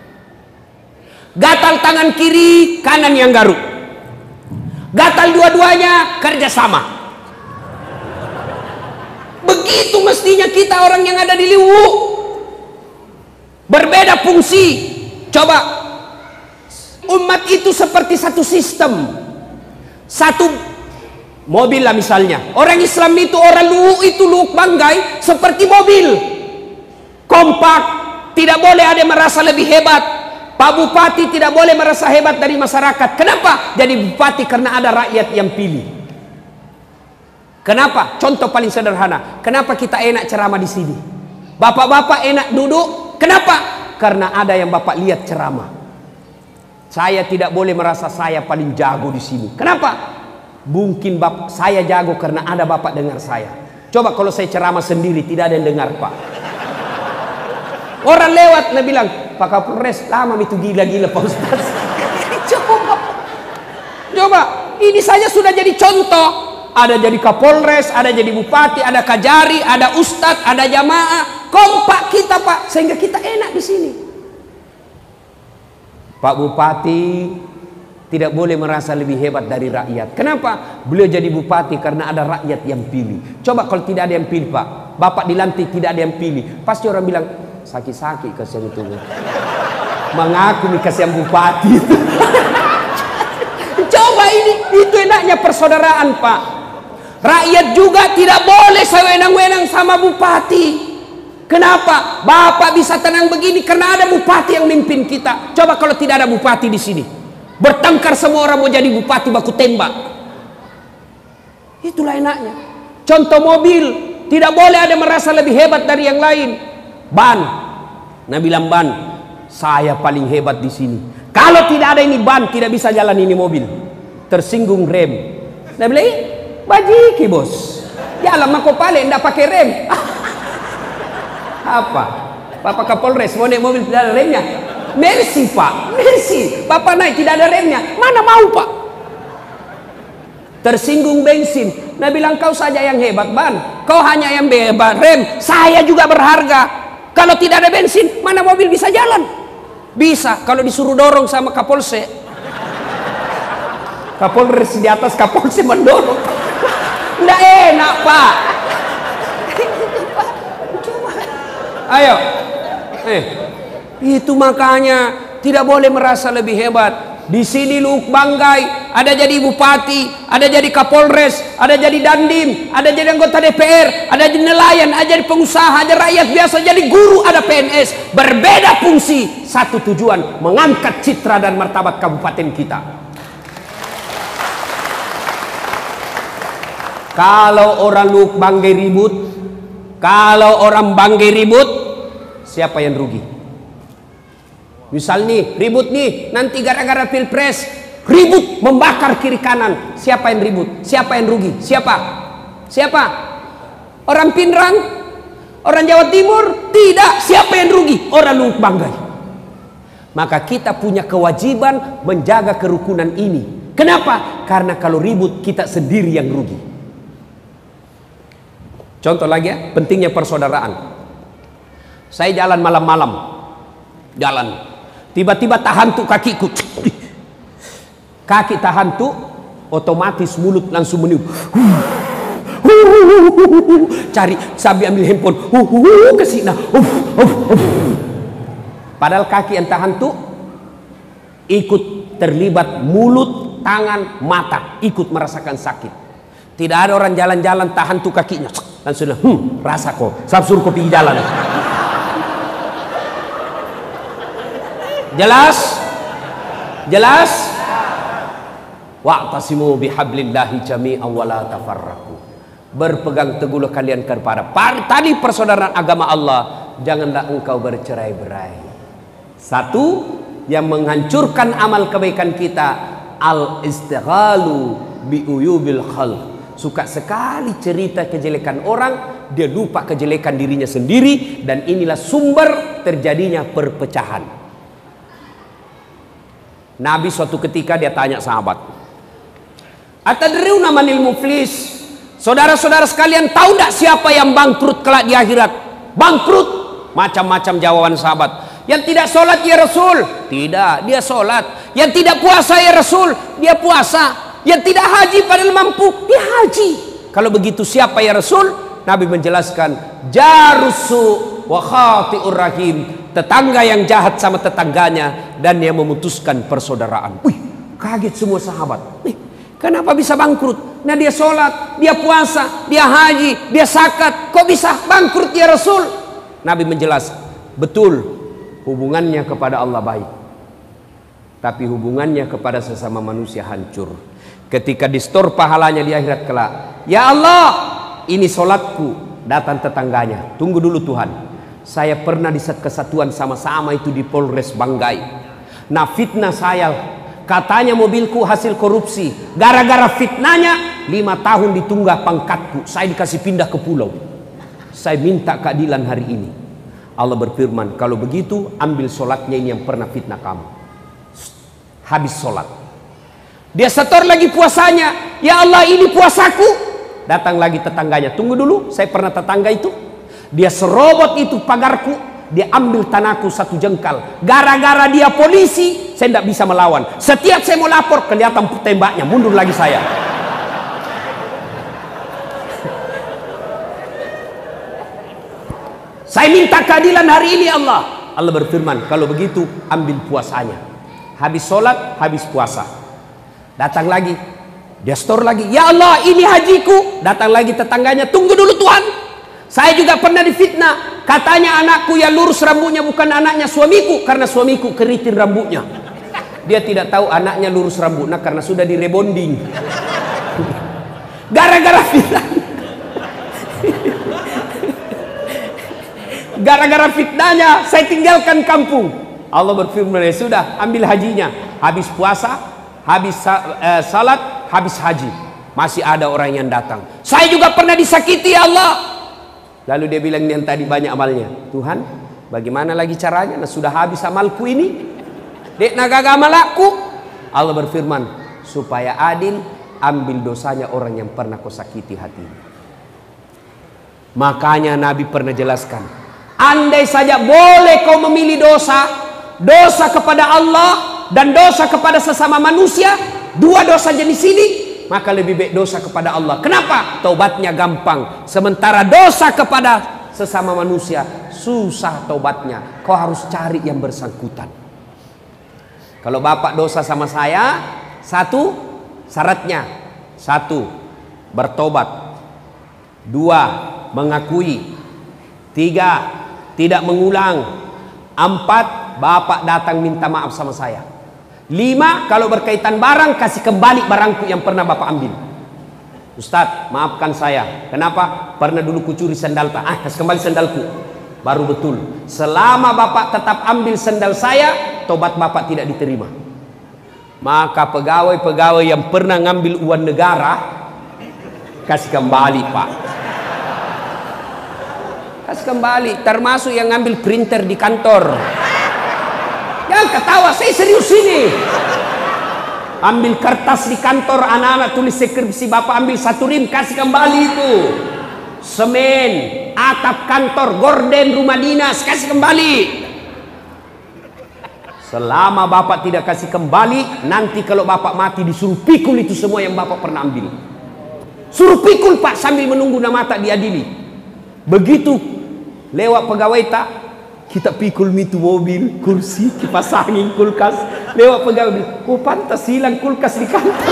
Gatal tangan kiri, kanan yang garuk. Gatal dua-duanya, kerja sama. Begitu mestinya kita orang yang ada di Liwu. Berbeda fungsi. Coba, umat itu seperti satu sistem. Satu mobil lah misalnya. Orang Islam itu, orang Luwu itu, Luwu Banggai seperti mobil. Kompak, tidak boleh ada yang merasa lebih hebat. Pak Bupati tidak boleh merasa hebat dari masyarakat. Kenapa? Jadi bupati karena ada rakyat yang pilih. Kenapa? Contoh paling sederhana. Kenapa kita enak ceramah di sini? Bapak-bapak enak duduk. Kenapa? Karena ada yang bapak lihat ceramah. Saya tidak boleh merasa saya paling jago di sini. Kenapa? Mungkin bapak saya jago karena ada bapak dengar saya. Coba kalau saya ceramah sendiri tidak ada yang dengar, Pak. Orang lewat, dia bilang, Pak Kapolres, lama itu gila-gila Pak Ustaz. Coba, ini saja sudah jadi contoh. Ada jadi Kapolres, ada jadi bupati, ada kajari, ada ustadz, ada jamaah. Kompak kita, Pak, sehingga kita enak di sini. Pak Bupati tidak boleh merasa lebih hebat dari rakyat. Kenapa? Beliau jadi bupati karena ada rakyat yang pilih. Coba kalau tidak ada yang pilih, Pak, Bapak dilantik tidak ada yang pilih, pasti orang bilang, sakit-sakit kasihan itu. Mengaku nih kasihan bupati. Coba ini, itu enaknya persaudaraan, Pak. Rakyat juga tidak boleh sewenang-wenang sama bupati. Kenapa? Bapak bisa tenang begini karena ada bupati yang mimpin kita. Coba kalau tidak ada bupati di sini, bertengkar semua orang mau jadi bupati, baku tembak. Itulah enaknya. Contoh mobil, tidak boleh ada merasa lebih hebat dari yang lain. Ban, nah bilang ban, saya paling hebat di sini. Kalau tidak ada ini ban, tidak bisa jalan ini mobil. Tersinggung rem. Nah bilang, bajiki bos, jalan mako pale, ndak pakai rem. Apa? Bapak Kapolres mau naik mobil tidak ada remnya? Mercy, Pak, mercy. Bapak naik tidak ada remnya, mana mau, Pak? Tersinggung bensin. Nah bilang, kau saja yang hebat ban, kau hanya yang hebat rem, saya juga berharga. Kalau tidak ada bensin, mana mobil bisa jalan? Bisa, kalau disuruh dorong sama Kapolsek. Kapolres di atas, Kapolsek mendorong. Nggak enak, Pak. Ayo. Itu makanya tidak boleh merasa lebih hebat. Di sini Luwu Banggai, ada jadi bupati, ada jadi Kapolres, ada jadi dandim, ada jadi anggota DPR, ada jadi nelayan, ada jadi pengusaha, ada rakyat biasa, jadi guru, ada PNS. Berbeda fungsi, satu tujuan, mengangkat citra dan martabat kabupaten kita. Kalau orang Luwu Banggai ribut, kalau orang Banggai ribut, siapa yang rugi? Misal nih, ribut nih, nanti gara-gara pilpres, ribut membakar kiri kanan. Siapa yang ribut? Siapa yang rugi? Siapa? Siapa? Orang Pinrang? Orang Jawa Timur? Tidak. Siapa yang rugi? Orang Luwu Banggai. Maka kita punya kewajiban menjaga kerukunan ini. Kenapa? Karena kalau ribut kita sendiri yang rugi. Contoh lagi ya, pentingnya persaudaraan. Saya jalan malam-malam, jalan, tiba-tiba tahantu kakiku, kaki tahantu, otomatis mulut langsung meniup. Cari sambil ambil handphone, ke sini. Padahal kaki yang tahantu ikut terlibat, mulut, tangan, mata ikut merasakan sakit. Tidak ada orang jalan-jalan tahantu kakinya, langsung rasa kok, sabsur kopi jalan. Jelas? Jelas? Wa'tasimu bihablillahi jami'an wa la tafarraqu. Berpegang teguhlah kalian kepada tadi persaudaraan agama Allah, janganlah engkau bercerai-berai. Satu yang menghancurkan amal kebaikan kita, al-istighalu bi uyubil khalq. Suka sekali cerita kejelekan orang, dia lupa kejelekan dirinya sendiri, dan inilah sumber terjadinya perpecahan. Nabi suatu ketika dia tanya sahabat, atadriuna manil muflis? Saudara-saudara sekalian, tahu tidak siapa yang bangkrut kelak di akhirat? Bangkrut. Macam-macam jawaban sahabat. Yang tidak sholat ya Rasul? Tidak, dia sholat. Yang tidak puasa ya Rasul? Dia puasa. Yang tidak haji padahal mampu, dia haji. Kalau begitu siapa ya Rasul? Nabi menjelaskan, jarusu wa khati'ur rahim. Tetangga yang jahat sama tetangganya, dan yang memutuskan persaudaraan. Wih, kaget semua sahabat. Kenapa bisa bangkrut? Nah, dia sholat, dia puasa, dia haji, dia zakat, kok bisa bangkrut ya Rasul? Nabi menjelaskan, betul, hubungannya kepada Allah baik, tapi hubungannya kepada sesama manusia hancur. Ketika distor pahalanya di akhirat kelak, ya Allah, ini sholatku. Datang tetangganya, tunggu dulu Tuhan, saya pernah di kesatuan sama-sama itu di Polres Banggai. Nah, fitnah saya, katanya mobilku hasil korupsi. Gara-gara fitnahnya 5 tahun ditunggah pangkatku, saya dikasih pindah ke pulau. Saya minta keadilan hari ini. Allah berfirman, kalau begitu ambil sholatnya ini yang pernah fitnah kamu. Habis sholat, dia setor lagi puasanya. Ya Allah, ini puasaku. Datang lagi tetangganya, tunggu dulu, saya pernah tetangga itu. Dia serobot itu pagarku, dia ambil tanahku 1 jengkal. Gara-gara dia polisi, saya tidak bisa melawan. Setiap saya mau lapor, kelihatan tembaknya, mundur lagi saya. Saya minta keadilan hari ini Allah. Allah berfirman, kalau begitu ambil puasanya. Habis sholat, habis puasa. Datang lagi, dia store lagi. Ya Allah, ini hajiku. Datang lagi tetangganya, tunggu dulu Tuhan, saya juga pernah difitnah. Katanya anakku yang lurus rambutnya bukan anaknya suamiku, karena suamiku keriting rambutnya. Dia tidak tahu anaknya lurus rambutnya karena sudah direbonding. Gara-gara fitnah. Gara-gara fitnahnya saya tinggalkan kampung. Allah berfirman, ya sudah, ambil hajinya. Habis puasa, habis salat, habis haji, masih ada orang yang datang. Saya juga pernah disakiti ya Allah. Lalu dia bilang yang tadi banyak amalnya, Tuhan, bagaimana lagi caranya? Nah, sudah habis amalku ini, dek nagaga amalku. Allah berfirman, supaya adil, ambil dosanya orang yang pernah kau sakiti hatinya. Makanya Nabi pernah jelaskan, andai saja boleh kau memilih dosa kepada Allah dan dosa kepada sesama manusia, 2 dosa jenis ini, maka lebih baik dosa kepada Allah. Kenapa? Taubatnya gampang. Sementara dosa kepada sesama manusia susah taubatnya. Kau harus cari yang bersangkutan. Kalau bapak dosa sama saya, 1 syaratnya, 1 bertobat, 2 mengakui, 3 tidak mengulang, 4 bapak datang minta maaf sama saya, 5 kalau berkaitan barang, kasih kembali barangku yang pernah bapak ambil. Ustadz, maafkan saya, kenapa? Pernah dulu kucuri sandal pak, kasih kembali sandalku. Baru betul. Selama bapak tetap ambil sandal saya, tobat bapak tidak diterima. Maka pegawai-pegawai yang pernah ngambil uang negara, kasih kembali pak, kasih kembali. Termasuk yang ngambil printer di kantor. Jangan ketawa, saya serius ini. Ambil kertas di kantor, anak-anak tulis skripsi, bapak ambil 1 rim, kasih kembali itu. semen, atap kantor, gorden rumah dinas, kasih kembali. Selama bapak tidak kasih kembali, nanti kalau bapak mati disuruh pikul itu semua yang bapak pernah ambil. Suruh pikul pak, sambil menunggu nama tak diadili. Begitu lewat pegawai tak, kita pikul itu mobil, kursi, kipas angin, kulkas. Lewat pegawai, oh pantas hilang kulkas di kantor.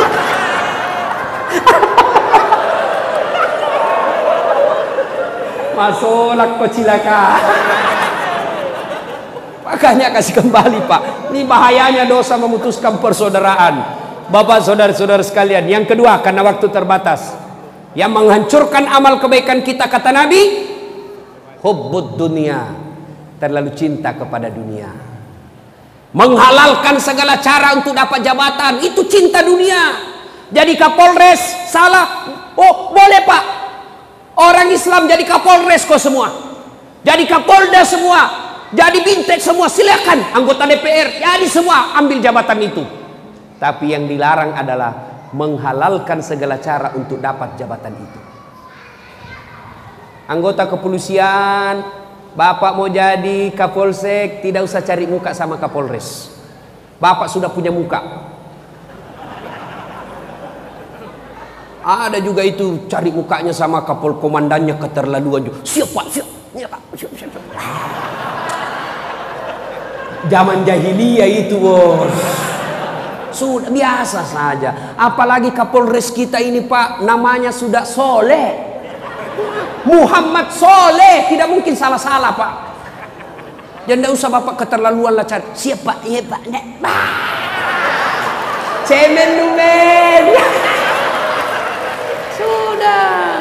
Masolak kau cilaka. Makanya kasih kembali pak. Ini bahayanya dosa memutuskan persaudaraan. Bapak saudara-saudara sekalian. Yang kedua, karena waktu terbatas, yang menghancurkan amal kebaikan kita, kata Nabi, hubbud dunia, terlalu cinta kepada dunia. Menghalalkan segala cara untuk dapat jabatan, itu cinta dunia. Jadi Kapolres salah, oh boleh pak. Orang Islam jadi Kapolres kok semua, jadi Kapolda semua, jadi Bintek semua, silakan. Anggota DPR jadi semua, ambil jabatan itu. Tapi yang dilarang adalah menghalalkan segala cara untuk dapat jabatan itu. Anggota kepolisian, bapak mau jadi Kapolsek, tidak usah cari muka sama Kapolres. Bapak sudah punya muka. Ada juga itu cari mukanya sama Kapol komandannya, keterlaluan juga. Siapa? Siapa? Zaman jahiliyah itu bos. Sudah biasa saja. Apalagi Kapolres kita ini pak, namanya sudah Soleh, Muhammad Soleh, tidak mungkin salah-salah pak. Jangan usah bapak keterlaluan lah cari. Siapa? Ya pak. Cemen lumen. Sudah.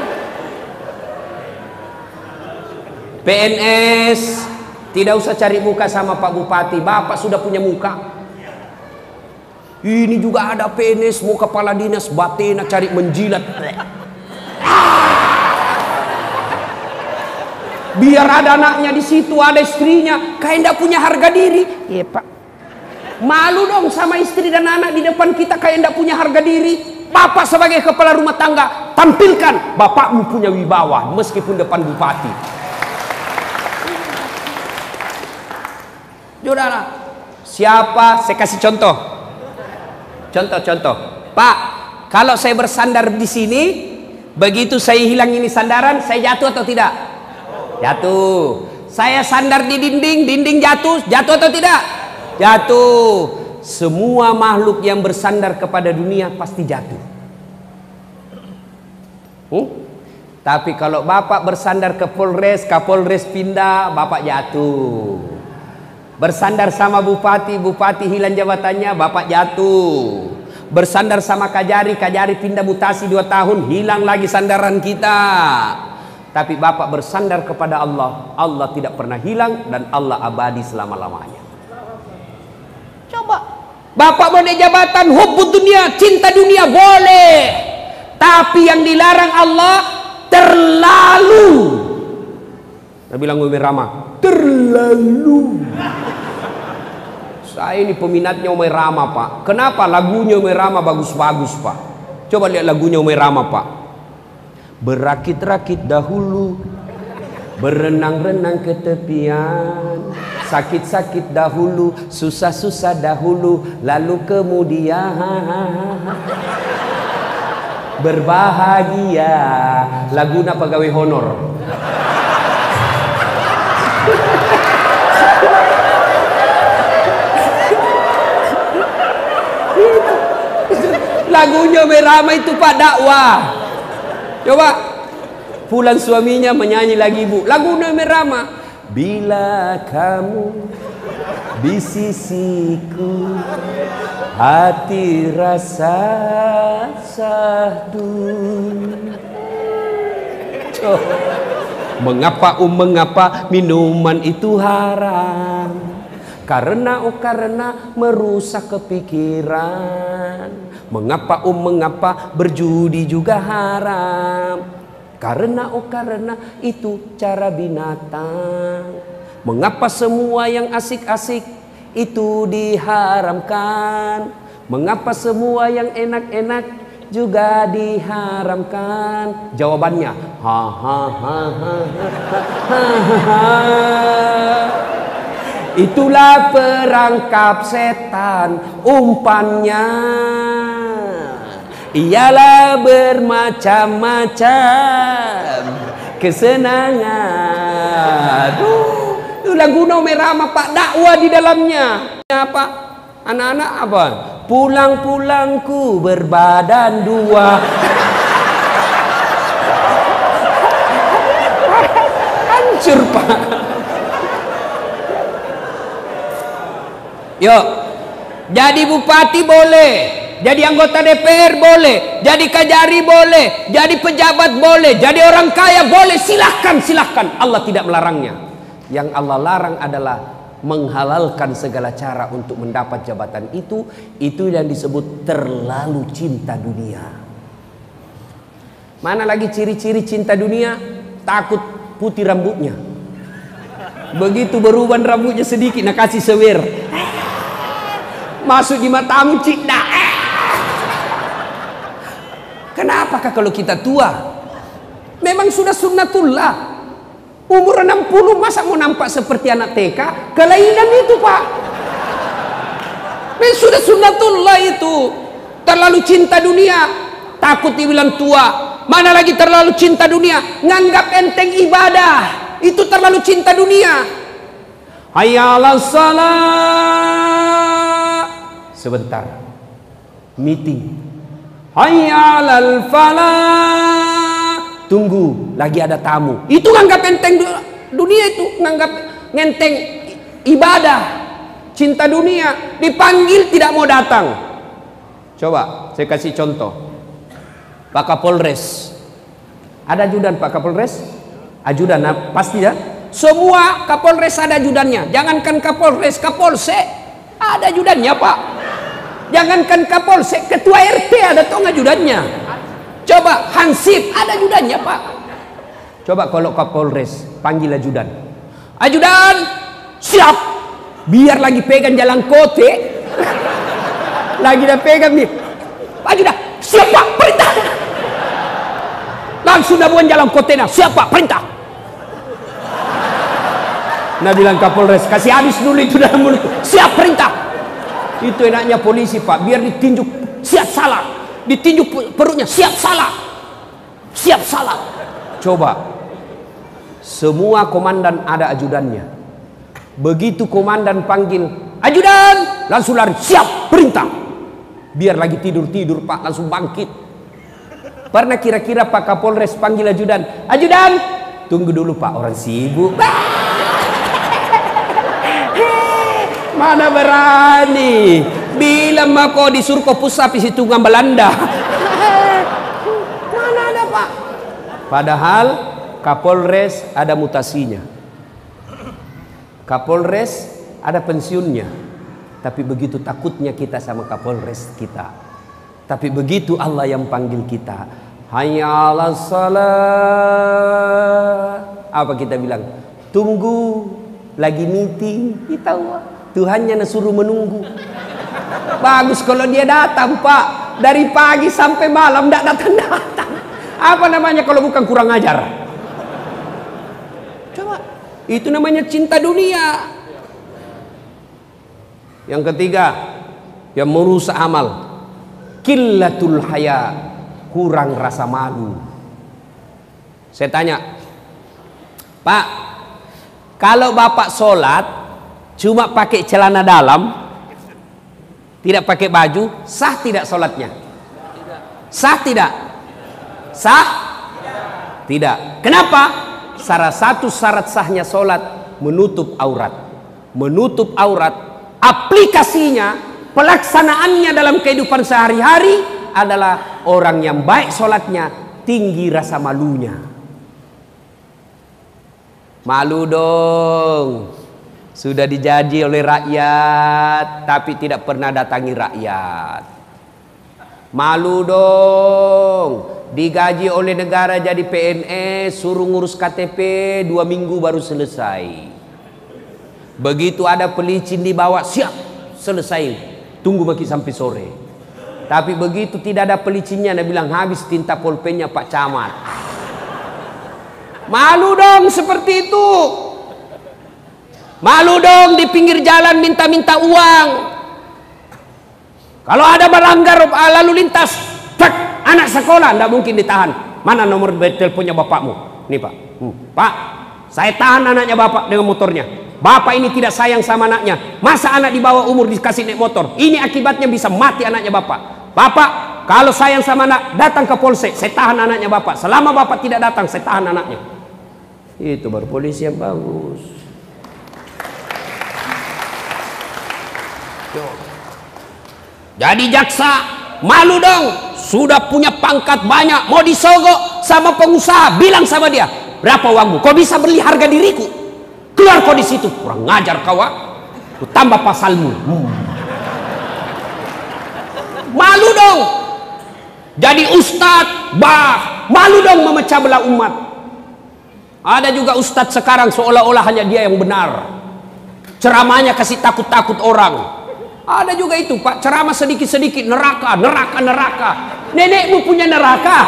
PNS tidak usah cari muka sama Pak Bupati, bapak sudah punya muka. Ini juga ada PNS mau kepala dinas, batina cari menjilat. Biar ada anaknya di situ, ada istrinya, kayak tidak punya harga diri. Iya pak. Malu dong sama istri dan anak di depan kita, kayak tidak punya harga diri. Bapak sebagai kepala rumah tangga, tampilkan bapakmu punya wibawa meskipun depan bupati. Saudara, siapa? Saya kasih contoh. Contoh. Pak, kalau saya bersandar di sini, begitu saya hilang ini sandaran, saya jatuh atau tidak? Jatuh. Saya sandar di dinding jatuh atau tidak? Jatuh. Semua makhluk yang bersandar kepada dunia pasti jatuh. Tapi kalau bapak bersandar ke Kapolres pindah, bapak jatuh. Bersandar sama bupati hilang jabatannya, bapak jatuh. Bersandar sama Kajari pindah mutasi 2 tahun, hilang lagi sandaran kita. Tapi bapak bersandar kepada Allah, Allah tidak pernah hilang dan Allah abadi selama-lamanya. Coba, bapak mau naik jabatan, hubbud dunia, cinta dunia boleh. Tapi yang dilarang Allah terlalu. Saya bilang Umi Rama, terlalu. Saya ini peminatnya Umi Rama pak. Kenapa? Lagunya Umi Rama bagus-bagus pak. Coba lihat lagunya Umi Rama pak. Berakit-rakit dahulu, berenang-renang ke tepian, sakit-sakit dahulu, susah-susah dahulu, lalu kemudian berbahagia. Laguna pegawai honor. Lagunya Merama itu pak dakwah. Coba pulang suaminya menyanyi lagi bu. Lagunya Merama. Bila kamu di sisiku, hati rasa sahdu. Mengapa minuman itu haram? Karena merusak kepikiran. Mengapa berjudi juga haram? Karena itu cara binatang. Mengapa semua yang asik-asik itu diharamkan? Mengapa semua yang enak-enak juga diharamkan. Jawabannya, ha ha ha ha ha ha. Itulah perangkap setan, umpannya ialah bermacam-macam kesenangan. Itu lagu Nomerama Pak, dakwah di dalamnya. Apa? Anak-anak apa? Pulang-pulangku berbadan dua. Hancur Pak. Yuk, jadi bupati boleh, jadi anggota DPR boleh, jadi kajari boleh, jadi pejabat boleh, jadi orang kaya boleh, silahkan, silahkan. Allah tidak melarangnya. Yang Allah larang adalah menghalalkan segala cara untuk mendapat jabatan itu yang disebut terlalu cinta dunia. Mana lagi ciri-ciri cinta dunia? Takut putih rambutnya. Begitu beruban rambutnya sedikit, nak kasih sewer. Masuk di matamu cinta. Kenapakah kalau kita tua? Memang sudah sunnatullah. Umur 60 masa mau nampak seperti anak TK? Kelainan itu Pak. Memang sudah sunnatullah itu. Terlalu cinta dunia, takut dibilang tua. Mana lagi terlalu cinta dunia, nganggap enteng ibadah. Itu terlalu cinta dunia. Hayya 'alas salat. Sebentar, meeting. Hayya 'alal falah. Tunggu, lagi ada tamu. Itu nganggap enteng dunia, itu nganggap enteng ibadah. Cinta dunia, dipanggil tidak mau datang. Coba saya kasih contoh. Pak Kapolres, ada ajudan Pak Kapolres? Ajudan, pasti ya. Semua Kapolres ada ajudannya. Jangankan Kapolres, Kapolsek ada ajudannya Pak. Jangankan Kapolsek, ketua RT ada tong ajudannya. Coba Hansip ada ajudannya Pak. Coba kalau Kapolres panggil ajudan. Ajudan, siap. Biar lagi pegang jalan kote. Lagi dah pegang nih. Ajudan, siap Pak, perintah. Langsung dah buang jalan kote nah. Siap Pak, perintah. Nah bilang Kapolres, kasih habis dulu itu dalam mulut. Siap, perintah. Itu enaknya polisi Pak, biar ditinjuk siap salah, ditinjuk perutnya siap salah, siap salah. Coba, semua komandan ada ajudannya. Begitu komandan panggil ajudan, langsung lari siap, perintah. Biar lagi tidur Pak, langsung bangkit. Pernah kira-kira Pak Kapolres panggil ajudan, ajudan, tunggu dulu Pak, orang sibuk. Mana berani bilang mah kau disuruh kau pusat isi tunggang Belanda. Mana ada Pak. Padahal Kapolres ada mutasinya, Kapolres ada pensiunnya. Tapi begitu takutnya kita sama Kapolres kita. Tapi begitu Allah yang panggil kita, hayya 'alas salat, apa kita bilang? Tunggu, lagi meeting. Kita Tuhannya suruh menunggu. Bagus kalau dia datang Pak, dari pagi sampai malam tidak datang-datang. Apa namanya kalau bukan kurang ajar? Coba, itu namanya cinta dunia. Yang ketiga, yang merusak amal, qillatul haya, kurang rasa malu. Saya tanya, Pak, kalau Bapak sholat cuma pakai celana dalam, tidak pakai baju, sah tidak sholatnya? Sah tidak? Sah? Tidak. Kenapa? Salah satu syarat sahnya sholat menutup aurat. Menutup aurat, aplikasinya, pelaksanaannya dalam kehidupan sehari-hari adalah orang yang baik sholatnya, tinggi rasa malunya. Malu dong. Sudah dijaji oleh rakyat, tapi tidak pernah datangi rakyat. Malu dong. Digaji oleh negara jadi PNS, suruh ngurus KTP 2 minggu baru selesai. Begitu ada pelicin dibawa, siap, selesai. Tunggu bagi sampai sore. Tapi begitu tidak ada pelicinnya, dia bilang habis tinta pulpennya Pak Camat. Malu dong seperti itu. Malu dong di pinggir jalan minta-minta uang. Kalau ada melanggar lalu lintas, cek anak sekolah, tidak mungkin ditahan. Mana nomor teleponnya bapakmu? Nih Pak. Pak, saya tahan anaknya bapak dengan motornya. Bapak ini tidak sayang sama anaknya. Masa anak di bawah umur dikasih naik motor? Ini akibatnya bisa mati anaknya bapak. Bapak, kalau sayang sama anak, datang ke polsek. Saya tahan anaknya bapak. Selama bapak tidak datang, saya tahan anaknya. Itu baru polisi yang bagus. Jadi jaksa malu dong, sudah punya pangkat banyak, mau disogok sama pengusaha, bilang sama dia, berapa uangmu? Kau bisa beli harga diriku? Keluar kau di situ, kurang ngajar kau, ku tambah pasalmu. Malu dong, jadi ustadz, malu dong memecah belah umat. Ada juga ustadz sekarang seolah-olah hanya dia yang benar, ceramahnya kasih takut-takut orang. Ada juga itu Pak, ceramah sedikit-sedikit, neraka, neraka, neraka. Nenekmu punya neraka.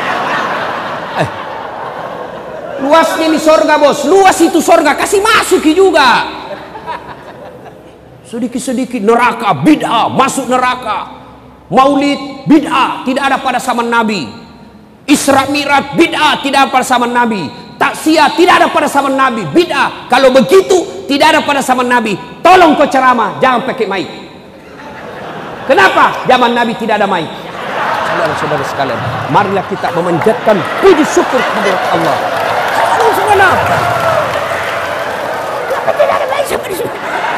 Luasnya ini sorga bos, luas itu sorga, kasih masuki juga. Sedikit-sedikit neraka, bid'ah, masuk neraka. Maulid, bid'ah, tidak ada pada zaman Nabi. Isra Mi'raj, bid'ah, tidak ada pada zaman Nabi. Taksiyah, tidak ada pada zaman Nabi, bid'ah. Kalau begitu, tidak ada pada zaman Nabi. Tolong kau ceramah, jangan pakai mic. Kenapa? Zaman Nabi tidak ada mic. Saudara-saudara sekalian, marilah kita memanjatkan puji syukur kepada Allah. Tidak ada mic seperti itu.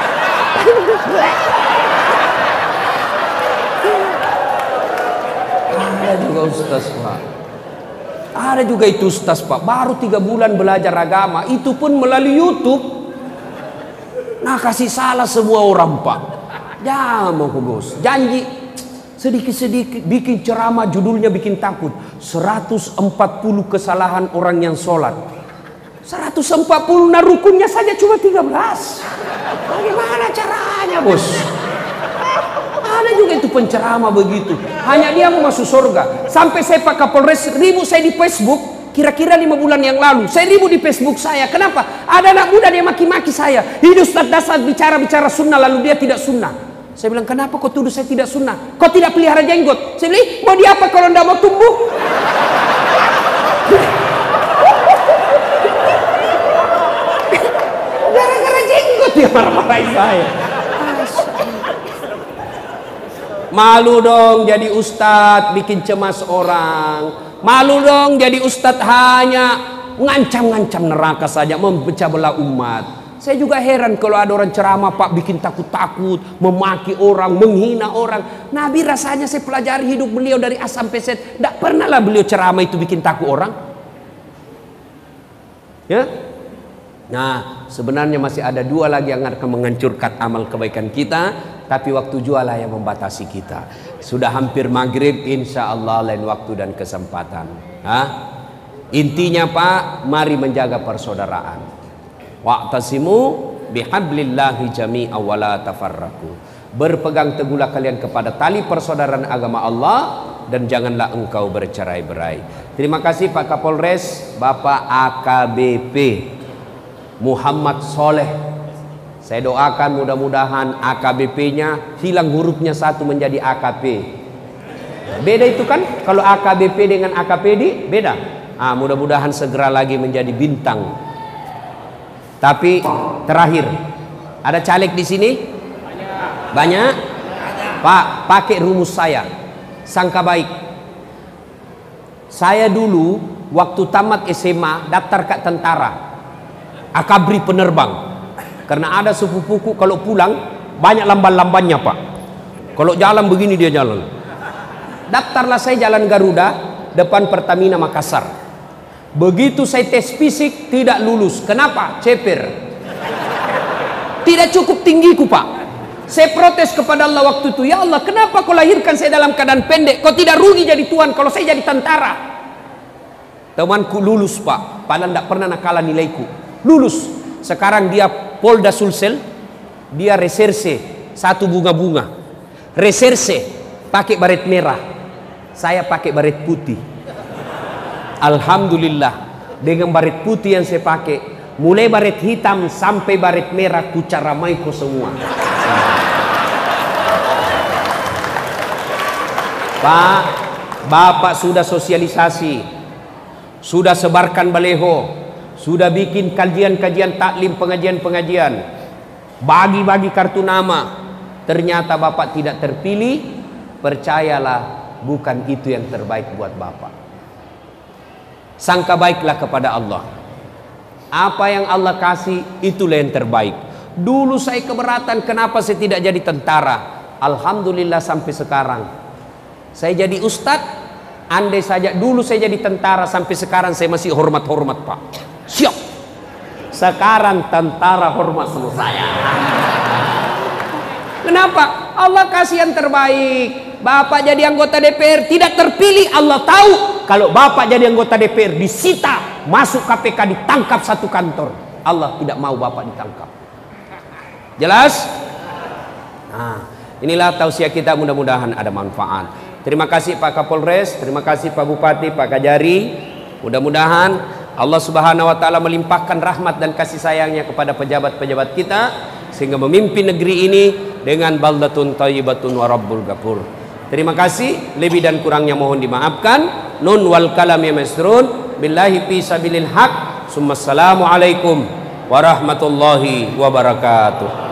Ada juga ustaz Pak. Ada juga itu ustaz Pak. Baru 3 bulan belajar agama, itu pun melalui YouTube. Nah kasih salah semua orang Pak. Jangan mau bos. Janji sedikit-sedikit bikin ceramah, judulnya bikin takut. 140 kesalahan orang yang sholat. 140, nah rukunnya saja cuma 13. Bagaimana caranya bos? Ada juga itu penceramah begitu. Hanya dia mau masuk surga. Sampai saya Pak Kapolres ribut saya di Facebook. Kira-kira 5 bulan yang lalu saya ribut di Facebook saya. Kenapa? Ada anak muda dia maki-maki saya. Ini Ustaz dasar bicara-bicara sunnah lalu dia tidak sunnah. Saya bilang, kenapa kau tuduh saya tidak sunnah? Kau tidak pelihara jenggot. Saya bilang, mau diapa kalau tidak mau tumbuh? Gara-gara jenggot dia marah-marahin saya. Malu dong jadi ustadz bikin cemas orang. Malu dong jadi ustadz hanya ngancam-ngancam neraka saja, memecah belah umat. Saya juga heran kalau ada orang ceramah Pak bikin takut-takut, memaki orang, menghina orang. Nabi rasanya saya pelajari hidup beliau dari A sampai Z, tidak pernah lah beliau ceramah itu bikin takut orang. Ya? Nah, sebenarnya masih ada 2 lagi yang akan menghancurkan amal kebaikan kita, tapi waktu jualah yang membatasi kita. Sudah hampir maghrib, insya Allah lain waktu dan kesempatan. Intinya Pak, mari menjaga persaudaraan. Wa'tasimu bihablillahi jami'a wa la tafarraqu. Berpegang teguhlah kalian kepada tali persaudaraan agama Allah dan janganlah engkau bercerai-berai. Terima kasih Pak Kapolres, Bapak AKBP Muhammad Soleh. Saya doakan mudah-mudahan AKBP-nya hilang hurufnya 1 menjadi AKP. Beda itu kan kalau AKBP dengan AKPD beda. Mudah-mudahan segera lagi menjadi bintang. Tapi terakhir, ada caleg di sini? Banyak? Pak, pakai rumus saya. Sangka baik. Saya dulu waktu tamat SMA daftar ke tentara. Akabri penerbang. Karena ada sepupuku kalau pulang banyak lamban-lambannya Pak. Kalau jalan begini dia jalan. Daftarlah saya Jalan Garuda depan Pertamina Makassar. Begitu saya tes fisik tidak lulus. Kenapa? Ceper. Tidak cukup tinggiku Pak. Saya protes kepada Allah waktu itu. Ya Allah, kenapa kau lahirkan saya dalam keadaan pendek? Kau tidak rugi jadi tuan kalau saya jadi tentara. Temanku lulus Pak. Padahal tidak pernah nakalan nilaiku. Lulus. Sekarang dia Polda Sulsel. Dia reserse 1 bunga-bunga. Reserse pakai baret merah, saya pakai baret putih. Alhamdulillah, dengan baret putih yang saya pakai, mulai baret hitam sampai baret merah kucaramaiku semua. Pak, Bapak sudah sosialisasi, sudah sebarkan baleho, sudah bikin kajian-kajian taklim, pengajian-pengajian, bagi-bagi kartu nama. Ternyata Bapak tidak terpilih. Percayalah, bukan itu yang terbaik buat Bapak. Sangka baiklah kepada Allah. Apa yang Allah kasih, itulah yang terbaik. Dulu saya keberatan, kenapa saya tidak jadi tentara. Alhamdulillah sampai sekarang saya jadi ustadz. Andai saja dulu saya jadi tentara, sampai sekarang saya masih hormat-hormat, Pak. Siap. Sekarang tentara hormat sama saya. Kenapa? Allah kasih yang terbaik. Bapak jadi anggota DPR tidak terpilih, Allah tahu kalau Bapak jadi anggota DPR disita, masuk KPK, ditangkap satu kantor. Allah tidak mau Bapak ditangkap. Jelas? Nah, inilah tausiah kita, mudah-mudahan ada manfaat. Terima kasih Pak Kapolres, terima kasih Pak Bupati, Pak Kajari. Mudah-mudahan Allah Subhanahu wa taala melimpahkan rahmat dan kasih sayangnya kepada pejabat-pejabat kita sehingga memimpin negeri ini dengan baldatun thayyibatun wa rabbul ghafur. Terima kasih, lebih dan kurangnya mohon dimaafkan. Nun wal kalam ya masrun billahi fi sabilil haq. Assalamualaikum warahmatullahi wabarakatuh.